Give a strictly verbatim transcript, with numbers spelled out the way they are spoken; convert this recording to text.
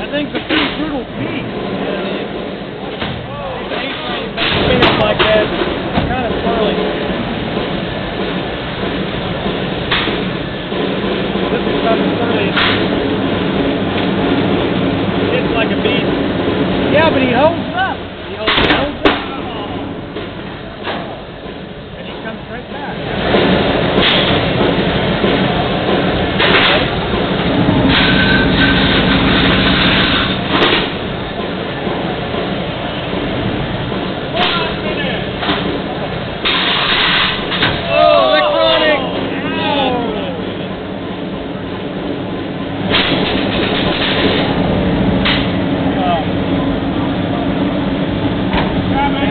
That thing's a pretty brutal beast. These A-frame make spins like that, kind of swirly. This is kind of swirly. It's like a beast. Yeah, but he holds